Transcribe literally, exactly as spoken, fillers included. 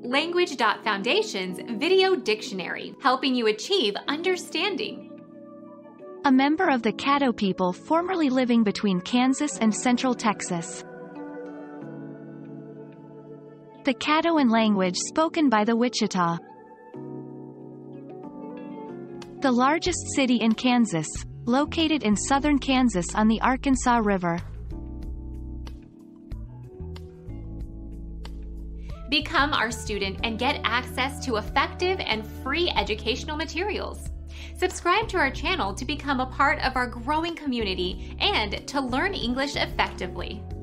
Language Foundation's Video Dictionary, helping you achieve understanding. A member of the Caddo people formerly living between Kansas and Central Texas. The Caddoan language spoken by the Wichita. The largest city in Kansas, located in southern Kansas on the Arkansas River. Become our student and get access to effective and free educational materials. Subscribe to our channel to become a part of our growing community and to learn English effectively.